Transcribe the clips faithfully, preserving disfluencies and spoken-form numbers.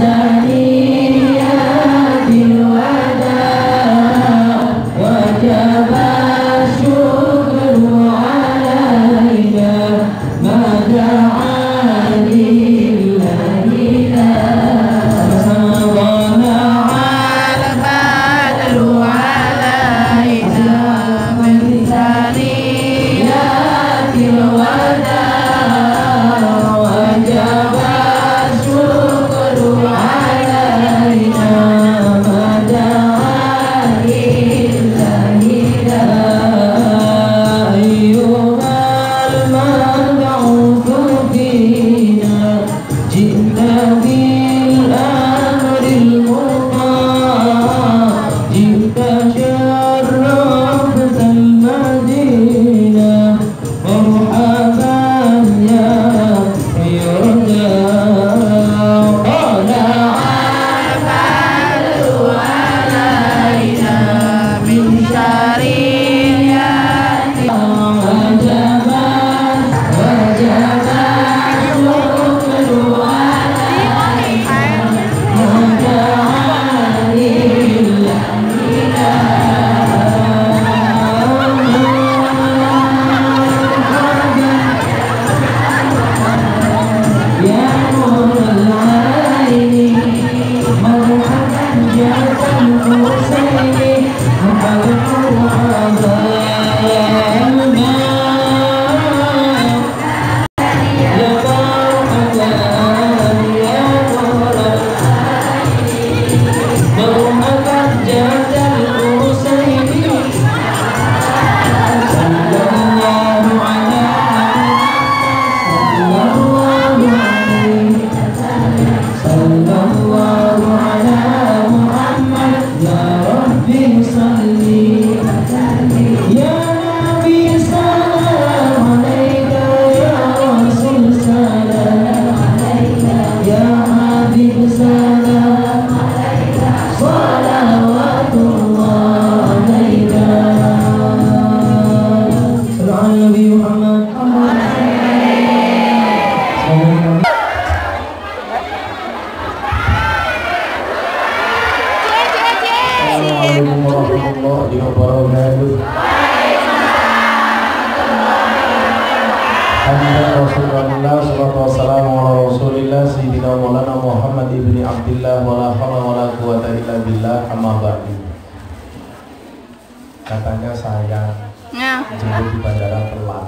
Katanya saya jemput di bandara telat.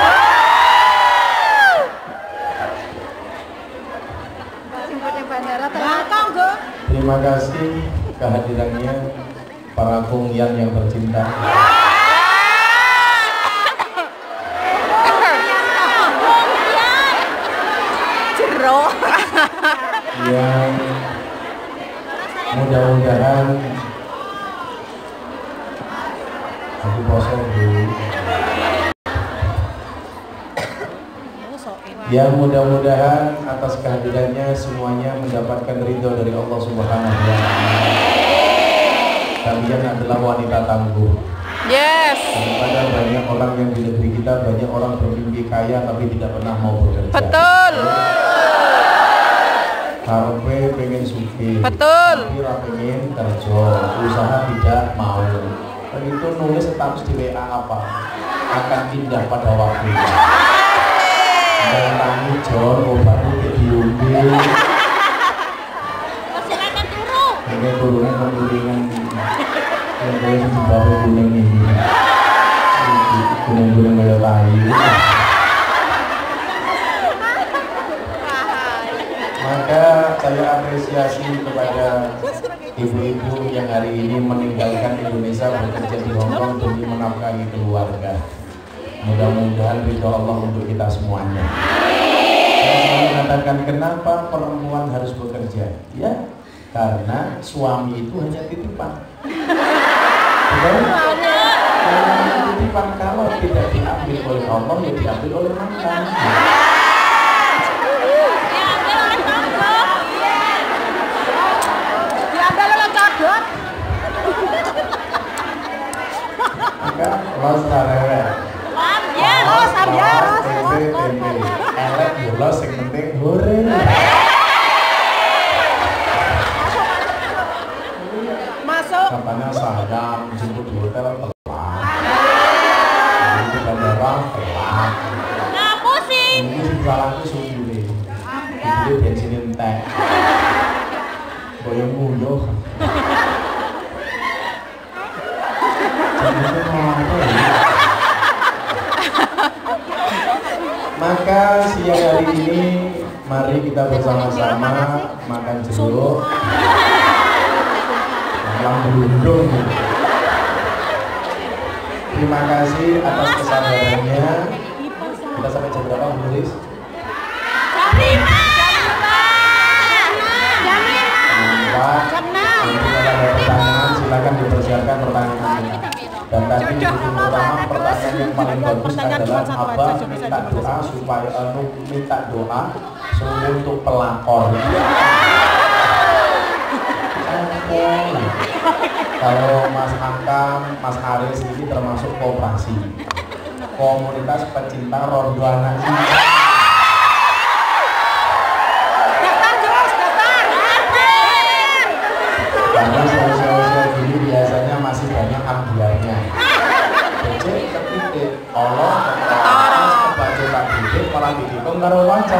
Jemputnya bandara telat. Terima kasih kehadirannya para kungyan yang tercinta. Jero. Yang mudah-mudahan aku poso dulu. Yang mudah-mudahan atas kehadirannya semuanya mendapatkan ridho dari Allah Subhanahu wa Ta'ala. Kalian adalah wanita tangguh. Yes. Daripada banyak orang yang di negeri kita, banyak orang bermimpi kaya tapi tidak pernah mau bekerja. Betul. Karpe pengen sugih. Betul. Tapi ora pengen kerja, usaha tidak mau. Begitu nulis status di W A apa? Akan indah pada waktunya. Menangi jor, obatnya ke diumbi. Masih akan turun. Ini turunan kemudian yang boleh di bawah gunung ini. Gunung-gunung kayak lain. Maka saya apresiasi kepada ibu-ibu yang hari ini meninggalkan Indonesia bekerja di Hong Kong demi menafkahi keluarga. Mudah-mudahan ridho Allah untuk kita semuanya. Saya mengatakan kenapa perempuan harus bekerja? Ya, karena suami itu hanya titipan. Betul? Karena titipan kalau tidak diambil oleh Allah, ya diambil oleh mantan. Diambil oleh codot. Maka los tarewe. Ya, los ambiar. Tempe, tempe. Elek yo los, yang penting hore. itu bensin entek. Boyong mulu. Maka siang hari ini mari kita bersama-sama makan jeruk. Malam berundung. Terima kasih atas kesabarannya. Kita sampai jam berapa, Bu Riz? Jam lima. Jam lima. Jam enam. Kalau ada pertanyaan silakan dipersiapkan pertanyaannya. Dan tadi yang pertama, pertanyaan yang paling bagus adalah Abah minta doa supaya anu minta doa semua untuk pelakor. Kalau Mas Angkam, Mas Aris ini termasuk koperasi, komunitas pecinta rondo anak cinta. Daftar terus, daftar. Karena sosial-sosial gini biasanya masih banyak ambiarnya. Becek ketitik, Allah ketara, kebaca tak didik, malah didikung karo lonco.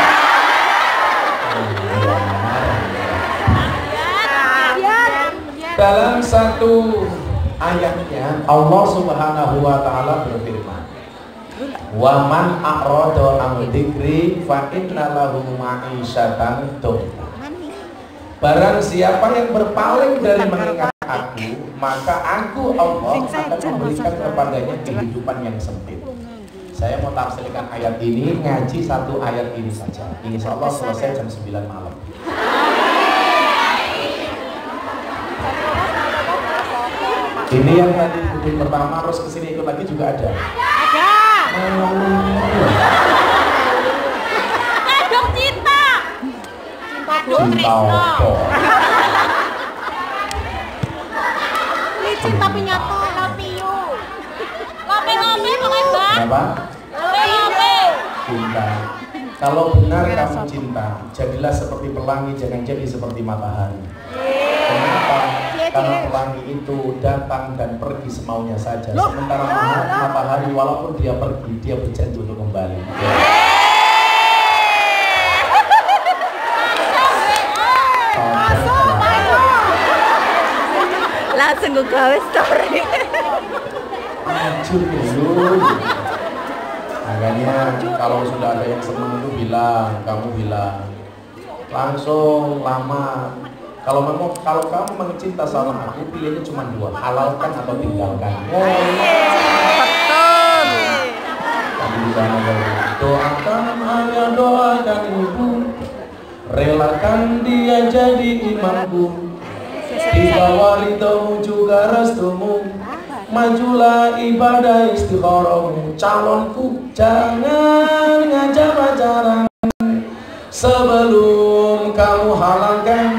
Dalam satu ayatnya Allah Subhanahu wa taala berfirman, "Wa man a'rada an dzikri fa inna lahu ma'isyatan dhanka." Barang siapa yang berpaling dari mengingat aku, maka aku Allah akan memberikan kepadanya kehidupan yang sempit. Saya mau tafsirkan ayat ini, ngaji satu ayat ini saja. Insya Allah selesai jam sembilan malam. Ini yang tadi kutip pertama, terus kesini ikut lagi juga ada. Ada. Dok cinta. Cinta dok Trisno. Ini cinta pinyatu, love you. Lope lope pokoknya bang. Kenapa? Lope lope. Cinta. Kalau benar kamu cinta, jadilah seperti pelangi, jangan jadi seperti matahari. Kenapa? Karena pelangi itu datang dan pergi semaunya saja. Sementara matahari walaupun dia pergi, dia berjanji untuk kembali. Langsung gue gawe story. Hancur dulu. Makanya kalau sudah ada yang senang itu bilang, kamu bilang langsung lama. Kalau memang kalau kamu mencinta sama aku, pilihnya cuma dua, halalkan atau tinggalkan. Betul. Tadi di sana doakan, hanya doakan ibu, relakan dia jadi imamku, di bawah ridhomu juga restumu, majulah ibadah istikharahmu, calonku jangan ngajak pacaran sebelum kamu halalkan.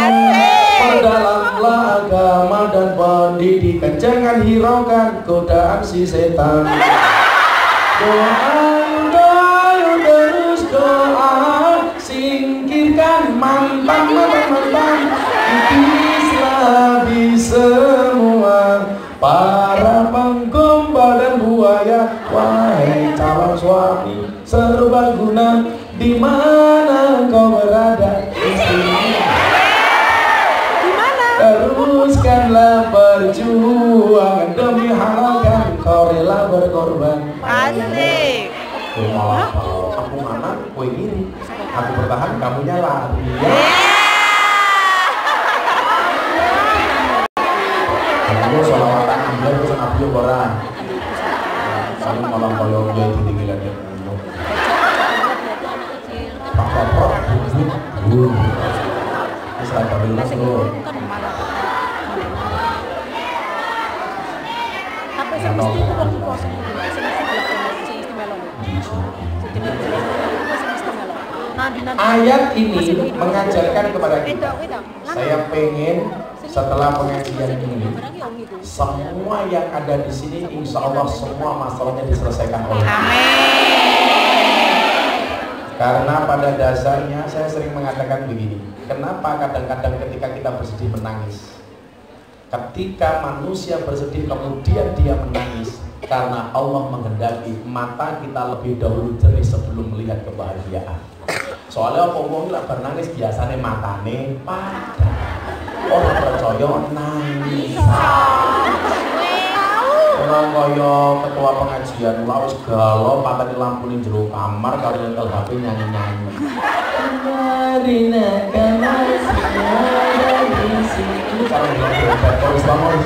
Dalamlah agama dan pendidikan, jangan hiraukan godaan si setan. Doa, doa, terus doa, singkirkan mantan, mantan, mantan. Iblislah di semua para penggombal dan buaya. Wahai calon suami serbaguna, di mana kau berada? Teruskanlah perjuangan demi halalkan, kau rela berkorban. Asik. Kau malah aku mana, kue ini aku bertahan, kamunya lari. Kamu sholawatan ambil terus ambil orang. Kamu malah kalau dia tinggi lagi. Pak Bapak, bu, ini seragam dulu. Ayat ini mengajarkan kepada kita. Saya pengen setelah pengajian ini, semua yang ada di sini, insya Allah semua masalahnya diselesaikan oleh Allah. Karena pada dasarnya saya sering mengatakan begini, kenapa kadang-kadang ketika kita bersedih menangis? Ketika manusia bersedih kemudian dia menangis, karena Allah menghendaki mata kita lebih dahulu jernih sebelum melihat kebahagiaan. Soalnya apa wong lek bar nangis biasane matane padha. Ora percaya nangis. Ora kaya ketua pengajian lha wis galau pateni lampune jero kamar karo nyetel H P nyanyi-nyanyi. Marina kamasnya di sini kalau dia terus bangun.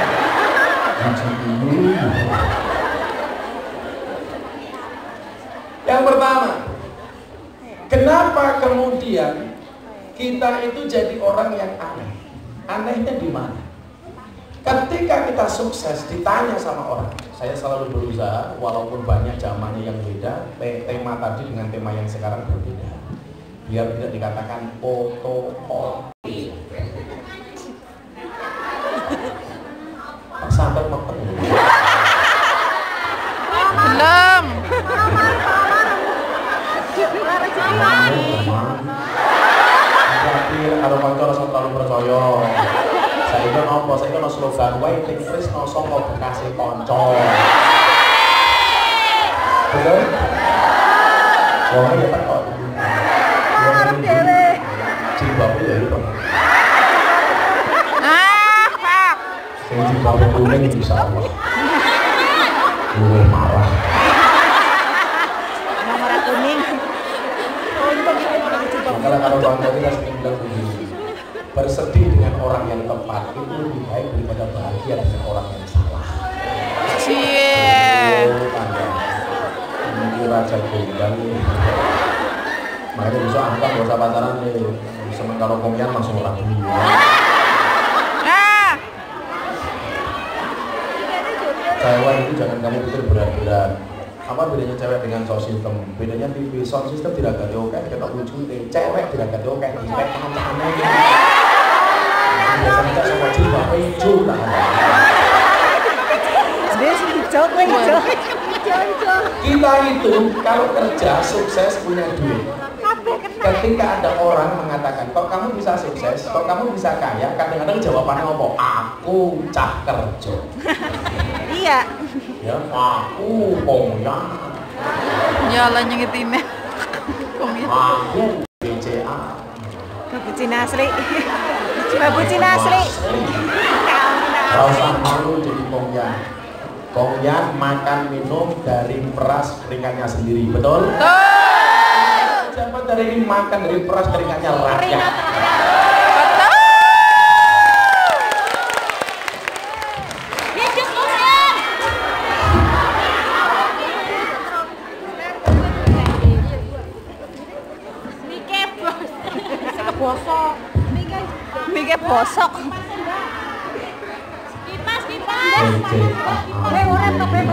Yang pertama, kenapa kemudian kita itu jadi orang yang aneh? Anehnya di mana? Ketika kita sukses ditanya sama orang, saya selalu berusaha walaupun banyak zamannya yang beda, tema tadi dengan tema yang sekarang berbeda, biar tidak dikatakan fotokopi. Sampai mepet belum. Tapi kalau kanca rasa terlalu percaya. Saya kan apa? Saya kan slogan waiting Chris no songko bekasi konco. Betul? Wong ya tak kok. Ora dhewe. Jibab ya itu. Ah, Pak. Sing jibab kuning insyaallah. Gue marah. Nomor kuning. Kalau kalau bang tadi kan sering bilang begini, bersedih dengan orang yang tepat itu lebih baik daripada bahagia dengan orang yang salah. Cie. Oh, tanda. Ini raja gondang nih. Makanya bisa angkat gak usah pacaran nih. Semen kalau komian langsung ragu. Ah. Cewek itu jangan kamu pikir berat-berat. Apa bedanya cewek dengan sound system? Bedanya T V sound system tidak ganti oke, kita lucu deh. Cewek tidak ganti oke, impek tangan-tangannya. Biasanya kita semua jilbab hijau lah. Kita itu kalau kerja sukses punya duit. Ketika ada orang mengatakan, kok kamu bisa sukses, kok kamu bisa kaya, kadang-kadang jawabannya apa? Aku cah kerja. Iya. Ya, aku komian. Nyala nyengetinnya. Komian. Aku B C A. Babu Cina asli. Babu Cina asli. Gak usah malu jadi komian. Komian makan minum dari peras keringatnya sendiri, betul? Betul. Siapa dari ini makan dari peras keringatnya rakyat? Bosok. Mike bosok. Kipas, kipas. Kowe urip to, Beb.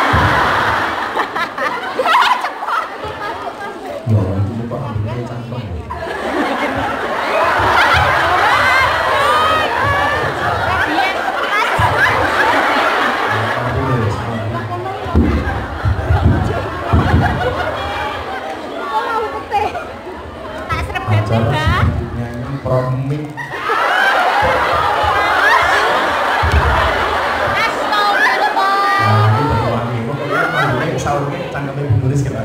Ya, itu lupa ambilnya cangkong. Tak serep Beb. Promik. Astagfirullah. Nah, ini berwangi. Pokoknya manggilnya saurnya cangkemnya bumulis kita.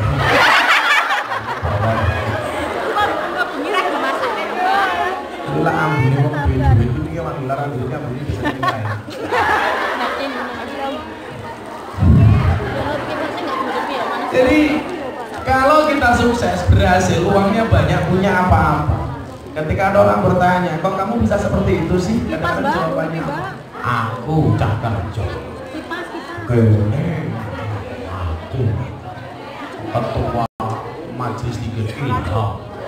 Itulah ambune wong duit-duit itu ya wangi larang duitnya ambune bisa nilai. Jadi kalau kita sukses, berhasil, uangnya banyak, punya apa-apa. Ketika ada orang bertanya, kok kamu bisa seperti itu sih? Kadang-kadang jawabannya, aku cah kerja. Gene, aku ketua majelis tiga kita.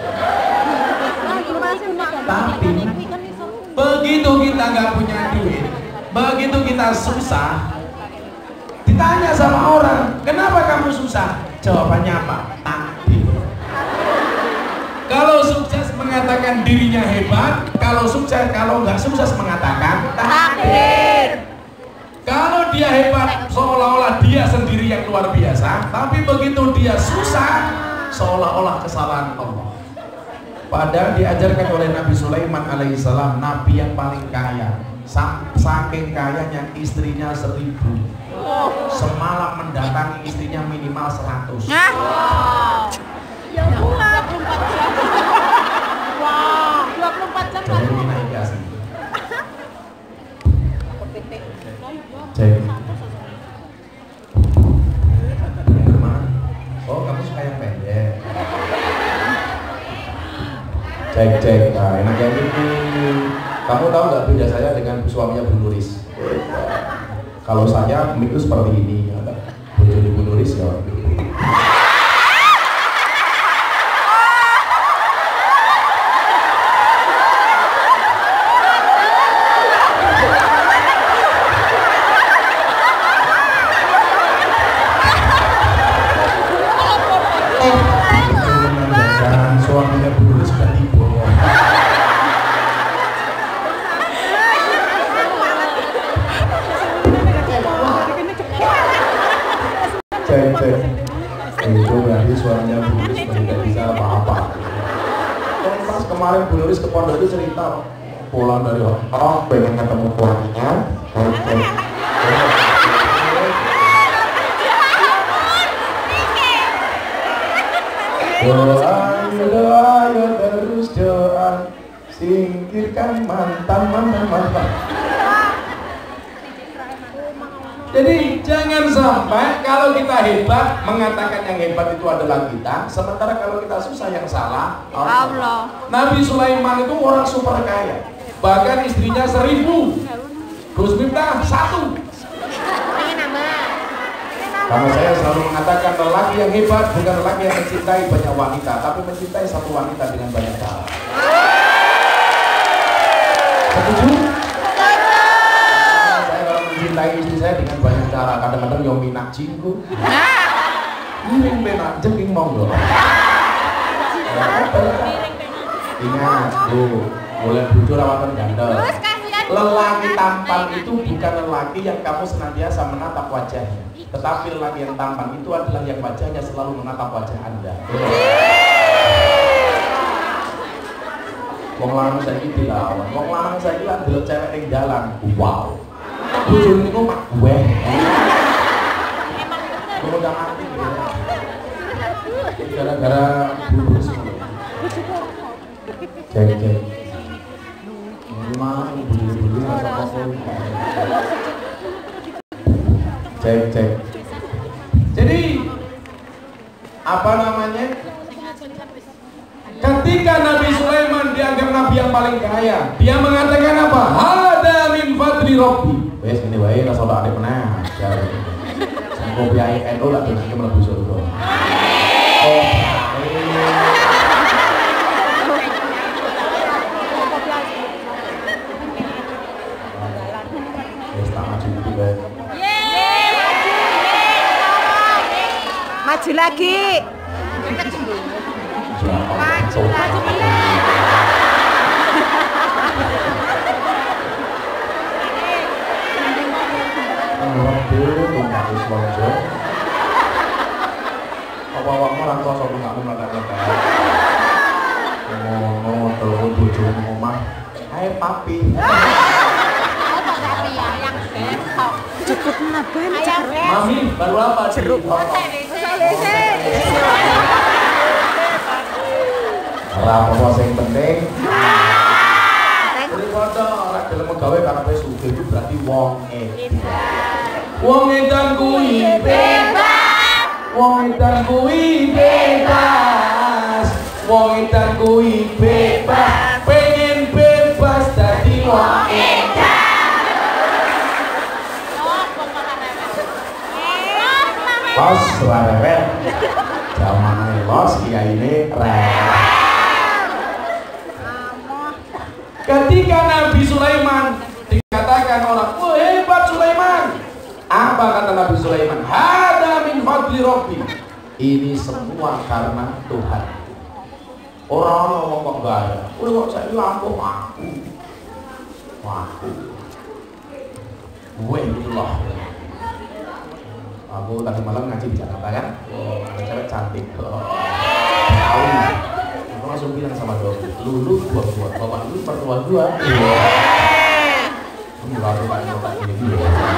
Tapi begitu kita nggak punya duit, begitu kita susah, ditanya sama orang, kenapa kamu susah? Jawabannya apa? Takdir. Kalau sukses mengatakan dirinya hebat, kalau sukses, kalau nggak sukses mengatakan takdir. Kalau dia hebat, seolah-olah dia sendiri yang luar biasa, tapi begitu dia susah, seolah-olah kesalahan Allah. Padahal diajarkan oleh Nabi Sulaiman alaihissalam, Nabi yang paling kaya, saking kayanya istrinya seribu, semalam mendatangi istrinya minimal seratus. Ya. Cek cek. Nah, enak yang ini. Kamu tahu nggak beda saya dengan suaminya Bu Nuris? Kalau saya itu seperti ini, ada bojone Bu Nuris ya. Suaminya Bu Nuris sudah tiba. Cek cek. Itu berarti suaminya Bu Nuris tidak bisa apa-apa. Pas kemarin Bu Nuris ke pondok itu cerita pulang dari Hong Kong pengen ketemu suaminya. Cek cek. Doa doa terus doa, singkirkan mantan mantan mantan. Jadi jangan sampai kalau kita hebat mengatakan yang hebat itu adalah kita, sementara kalau kita susah yang salah Allah. Nabi Sulaiman itu orang super kaya, bahkan istrinya seribu, Gus Miftah satu. Karena saya selalu mengatakan lelaki yang hebat bukan lelaki yang mencintai banyak wanita, tapi mencintai satu wanita dengan banyak cara. Setuju? Saya kalau mencintai istri saya dengan banyak cara, kadang-kadang yang minak jinggu, miring benak jengking monggo. Ingat, tuh, boleh bujur rawatan gandel. Lelaki tampan itu bukan lelaki yang kamu senantiasa menatap wajahnya, tetapi lelaki yang tampan itu adalah yang wajahnya selalu menatap wajah Anda. Wong lanang saiki dilawan, wong lanang saiki lan delok cewek ning dalan. Wow. Bojone niku mak gue. Emang udah mati gitu. Gara-gara buru semua. Cek cek. Gimana buru-buru masa kosong. Cek cek. Jadi apa namanya? Ketika Nabi Sulaiman dianggap nabi yang paling kaya, dia mengatakan apa? Hada min fadli Rabbi. Wes ini wae rasa ora ada meneh. Sangko piye N U lak dene mlebu surga. Oh. Wes tak maju iki wae. Maju lagi. Maju, maju apa-apa orang tua sopo kamu meletak-letak. Ngono terus bojomu omah. Hai papi. Apa papi ya yang besok? Cukup naban. Mami, baru apa? Jeruk. Apa sing penting? Daripada ora gelem gawe karepe sugih itu berarti wong edan. Wong edan kuwi bebas. Wong edan kuwi bebas. Wong edan kuwi bebas. Pengen bebas dadi wong edan. Los rewet. Zamane los kiyaine rewet. Ketika Nabi Sulaiman dikatakan orang, wah hebat Sulaiman. Apa kata Nabi Sulaiman? Hada min fadli Rabbi. Ini semua karena Tuhan. Orang ngomong kok gaya. Wah kok saya lampu aku. Aku. Gue itulah. Aku tadi malam ngaji di Jakarta kan. Oh, ada cewek cantik. Oh. Tahu. Aku langsung bilang sama dokter, lulu buat buat bapak lu pertua gua. Iya. Kamu baru kan bapak ini.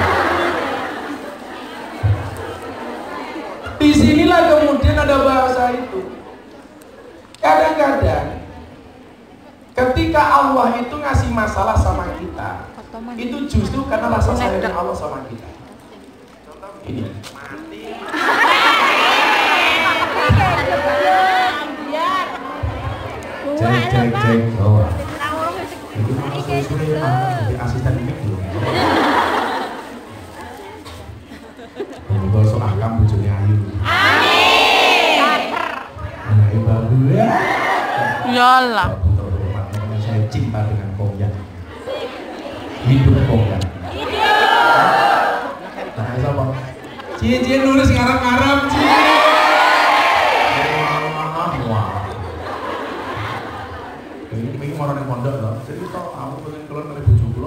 Di sinilah kemudian ada bahasa itu. Kadang-kadang ketika Allah itu ngasih masalah sama kita, itu justru karena rasa sayang Allah sama kita. Ini. Cek cek cek. Oh. Itu malah suwe-suwe jadi asisten mik lho. Muga sok akam bojone ayu. Amin. Anake babu ya. Iyalah. Saya cinta dengan Kongyan. Hidup Kongyan. Nah, siapa? Cie-cie nulis ngarap-ngarap, cie. Ini ini mau orang pondok loh. Jadi kok aku pengen keluar dari bojo kula.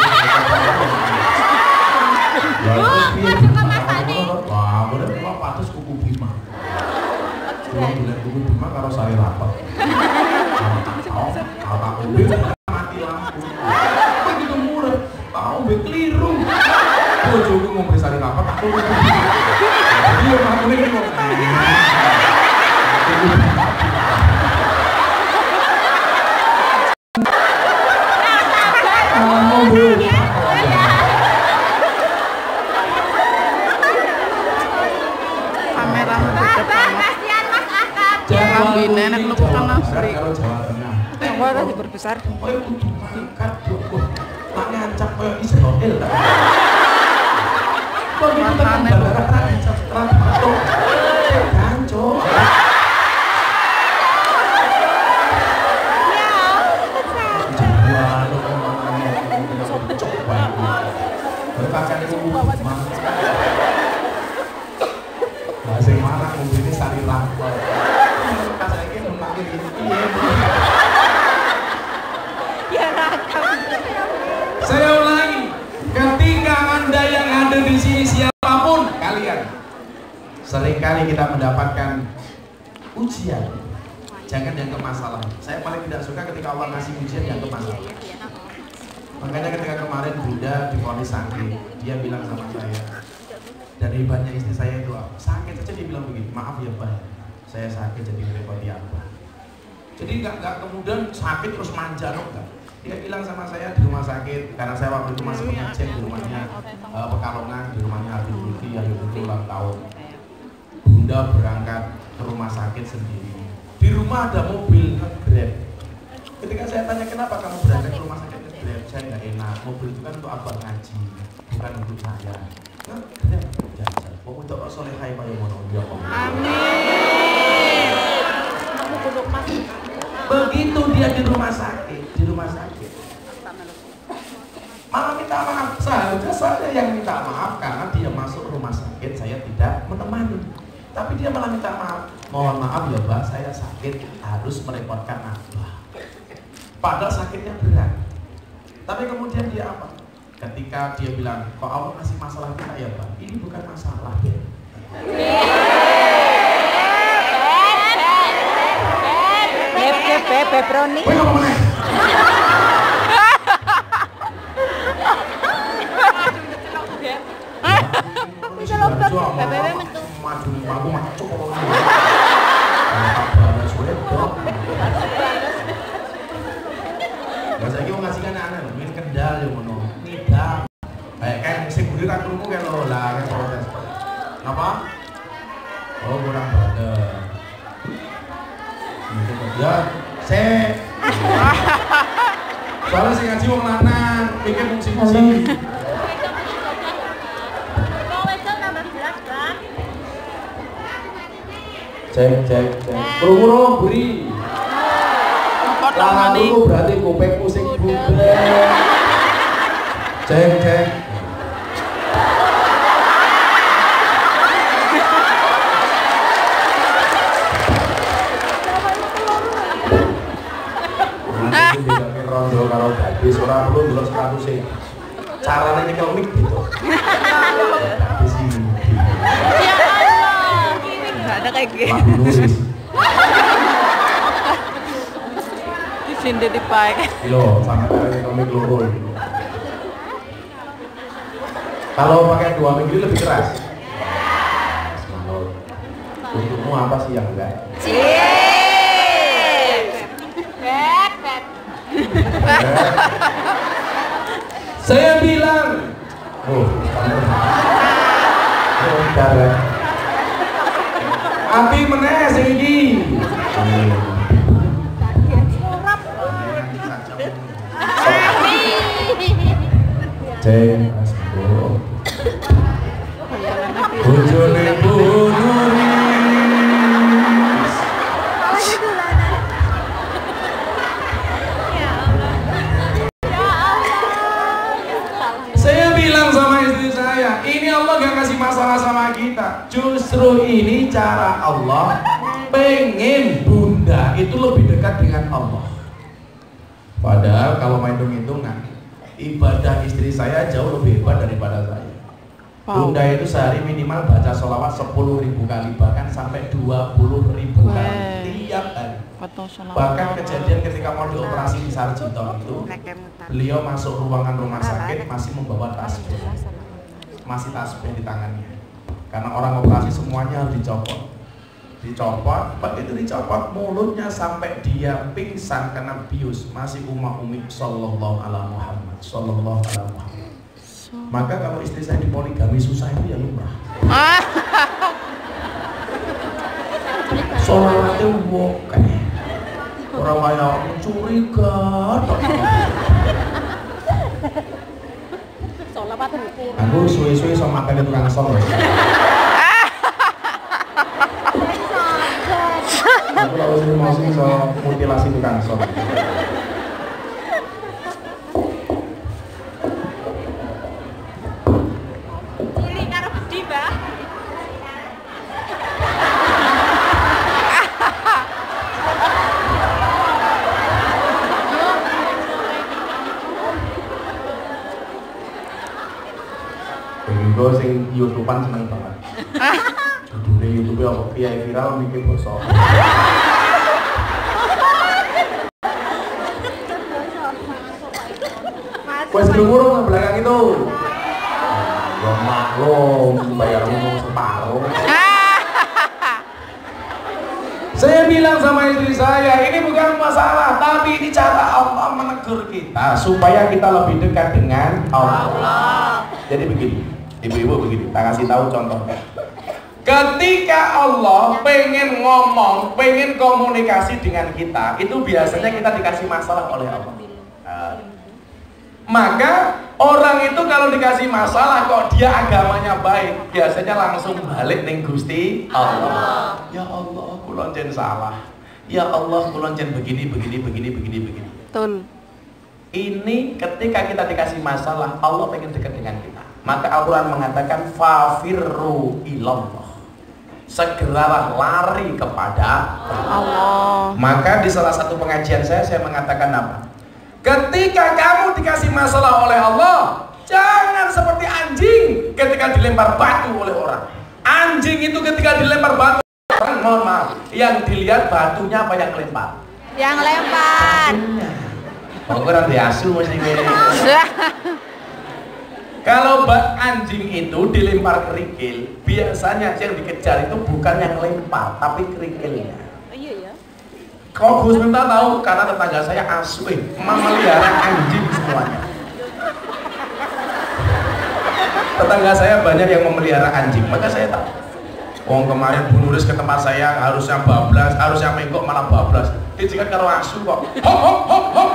Wah, boleh kok patus kuku Bima. Cuma bulan kuku Bima karo sari rapat. Tahu, tahu tak mobil mati lampu. Begitu murah, tahu be keliru. Bojoku ngombe sari rapat aku. Dia mati ning kok. Kamera mendekat banget. Jangan nenek lu kurang asli. Kalau Jawa Tengah. Gua tadi berbesar. Kowe kudu mangkat kok. Tak ngancak koyo Israel ta. Kok gitu tekan bandara ngancak transport. Ganco. Berpakan itu nah, sing marah mobil ini sari rampol. Pas lagi memakai ini ya rakam. Saya ulangi, ketika Anda yang ada di sini siapapun kalian, seringkali kita mendapatkan ujian. Jangan dianggap masalah. Saya paling tidak suka ketika Allah ngasih ujian dianggap masalah. Makanya ketika kemarin Bunda divonis sakit, dia bilang sama saya, dari hebatnya istri saya itu sakit saja dia bilang begini, maaf ya Pak, saya sakit jadi ngerepoti apa. Jadi nggak nggak kemudian sakit terus manja loh enggak. Dia bilang sama saya di rumah sakit, karena saya waktu itu masih pengajian di rumahnya uh, Pekalongan, di rumahnya Habib Lutfi, Habib Lutfi ulang tahun. Bunda berangkat ke rumah sakit sendiri. Di rumah ada mobil Grab. Ketika saya tanya kenapa kamu berangkat ke rumah sakit Grab, saya nggak enak. Mobil itu kan untuk abang ngaji, bukan untuk saya. Nah, Grab jajan. Mau untuk solehai Pak Yomono. Amin. Begitu dia di rumah sakit, di rumah sakit. Malah minta maaf. Seharusnya saya yang minta maaf karena dia masuk rumah sakit, saya tidak menemani. Tapi dia malah minta maaf. Mohon maaf ya Mbak, saya sakit, harus merepotkan Abah. Padahal sakitnya berat. Tapi kemudian dia apa? Ketika dia bilang, kok Allah kasih masalah kita ya Pak? Ini bukan masalah ya. Beb, beb, beb, beb, Roni. Woi ngomong nih. Bisa lompat, bebek metu. Maju, aku macuk. Gak saya mau ngasih kan aneh, main kendal ya mono, ngidam. Kayak kan sing buri tak krungu kayak lo lah, kayak protes. Kenapa? Oh kurang badan. Ya, saya. Soalnya sing ngaji wong lanang, pikir mung siji. Cek cek cek. Krungu ro buri. Lanang itu berarti kuping pusing bubrek. Cek cek. Nanti dikake rondo karo gadis ora perlu ndelok statusé. Carane nyekel mic gitu. Gadis iki. Ya Allah. Enggak ada kayak gitu. Sindi dipakai. Loh, sama kali komik loro. Kalau pakai dua minggu lebih keras. Untukmu apa sih yang enggak? Beb, beb. Saya bilang, oh, oh, darah. Api meneh sing iki. Ceng asbro bojone bunuris. Saya bilang sama istri saya, ini Allah gak kasih masalah sama kita. Justru ini cara Allah pengen bunda itu lebih dekat dengan Allah. Padahal kalau main hitung-hitungan, ibadah istri saya jauh lebih hebat daripada saya. Wow. Bunda itu sehari minimal baca sholawat sepuluh ribu kali, bahkan sampai dua puluh ribu kali tiap hari. Bahkan kejadian ketika mau dioperasi di Sarjito itu, beliau masuk ruangan rumah sakit masih membawa tasbih, masih tasbih di tangannya. Karena orang operasi semuanya harus dicopot, dicopot, begitu dicopot mulutnya sampai dia pingsan karena bius, masih umah umi sallallahu ala Muhammad, sallallahu ala Muhammad. Maka kalau istri saya di poligami susah itu ya lumrah. Soalnya wong kayak orang kaya curiga. Aku suwe-suwe sama makan itu tukang sol. Aku lalu sini mau sih soal mutilasi tukang sol. Gue sing YouTubean seneng banget. Judulnya YouTube apa kiai viral mikir bosok. Wes gelumur belakang itu. Ya maklum, bayar ngomong separuh. Saya bilang sama istri saya, ini bukan masalah, tapi ini cara Allah menegur kita supaya kita lebih dekat dengan Allah. Jadi begini, ibu-ibu begini, tak kasih tahu contohnya. Ketika Allah pengen ngomong, pengen komunikasi dengan kita, itu biasanya kita dikasih masalah oleh Allah. Nah, maka orang itu kalau dikasih masalah kok dia agamanya baik, biasanya langsung balik ning Gusti Allah. Ya Allah, kulon jen salah. Ya Allah, kulon jen begini, begini, begini, begini, begini. Betul. Ini ketika kita dikasih masalah, Allah pengen dekat dengan kita. Maka Al-Quran mengatakan fafirru ilallah, segeralah lari kepada Allah. Maka di salah satu pengajian saya, saya mengatakan apa? Ketika kamu dikasih masalah oleh Allah, jangan seperti anjing ketika dilempar batu oleh orang. Anjing itu ketika dilempar batu, mohon maaf, yang dilihat batunya apa yang lempar? Yang lempar. Orang diasuh mesti gini. Kalau anjing itu dilempar kerikil, biasanya yang dikejar itu bukan yang lempar, tapi kerikilnya. Iya ya. Kalau Gus minta tahu, karena tetangga saya asuh, eh, memelihara anjing semuanya. Tetangga saya banyak yang memelihara anjing, maka saya tahu. Oh kemarin Bu Nuris ke tempat saya harusnya bablas, harusnya menggok malah bablas. Dijikat karo asuh kok. Hop hop hop hop.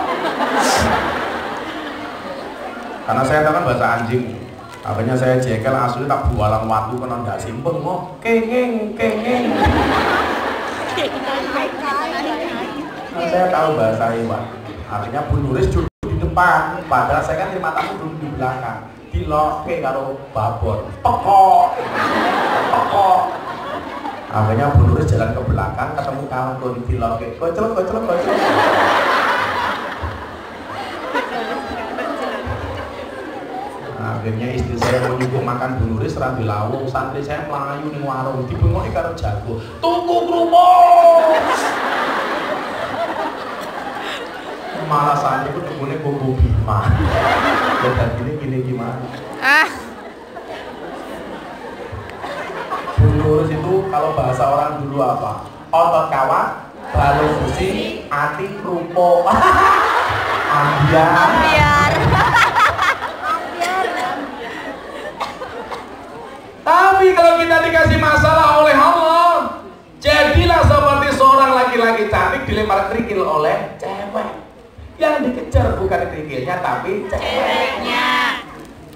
Karena saya tahu kan bahasa anjing, akhirnya saya jekel asli tak bualang waktu kena ndak simpeng kok kengeng kengeng. Nah, saya tahu bahasa hewan, akhirnya Bu Nuris duduk di depan, padahal saya kan terima tamu duduk di belakang, diloke karo babon, pekok, pekok. Akhirnya Bu Nuris jalan ke belakang, ketemu kangkung diloke, kocok kocok kocok. Akhirnya istri saya mau nyuguh makan Bu Nuris serang di lawung, santri saya melayu ning warung dibengok karo jago tuku kerupuk. Malah santri itu tukune bumbu bima. Dan gini gini gimana? Ah. Bu Nuris itu kalau bahasa orang dulu apa? Otot kawat, balu fusi, ati kerupuk. Ambiar. Ambiar. Tapi kalau kita dikasih masalah oleh Allah, jadilah seperti seorang laki-laki cantik dilempar kerikil oleh cewek. Yang dikejar bukan kerikilnya tapi ceweknya.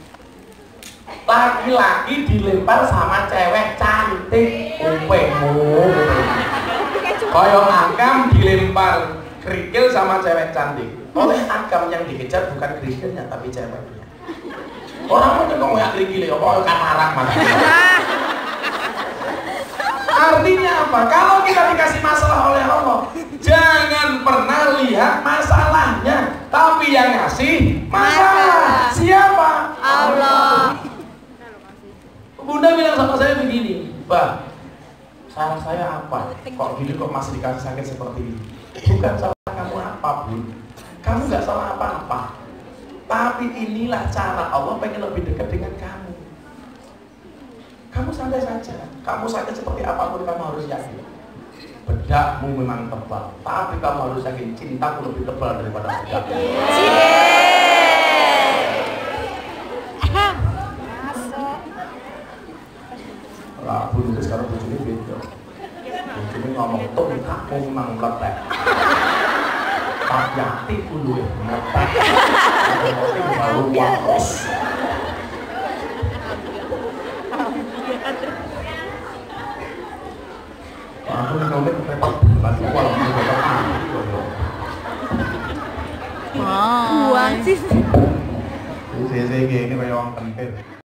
laki-laki dilempar sama cewek cantik, upemu. Kaya Akam dilempar kerikil sama cewek cantik. Oleh Akam yang dikejar bukan kerikilnya tapi ceweknya. Orang itu kok nggak kerikil ya, kok kan marah mana? Artinya apa? Kalau kita dikasih masalah oleh Allah, jangan pernah lihat masalahnya, tapi yang ngasih masalah siapa? Allah. Bunda bilang sama saya begini, Mbak, salah saya apa? Kok gini kok masih dikasih sakit seperti ini? Bukan salah kamu apa, Bun. Kamu nggak salah apa-apa. Tapi inilah cara Allah pengen lebih dekat dengan kamu. Kamu santai saja. Kamu sakit seperti apapun kamu harus yakin. Bedakmu memang tebal, tapi kamu harus yakin cintaku lebih tebal daripada bedakmu. Lah, Bun itu sekarang bujuni beda. Bujuni ngomong tuh kamu memang meletek. Tak yati ulu ya, meletek. Tapi baru wakos. Aku nih kalau repot banget, walau mau repot Buang sih. Ini saya saya kayak ini kayak orang pentil.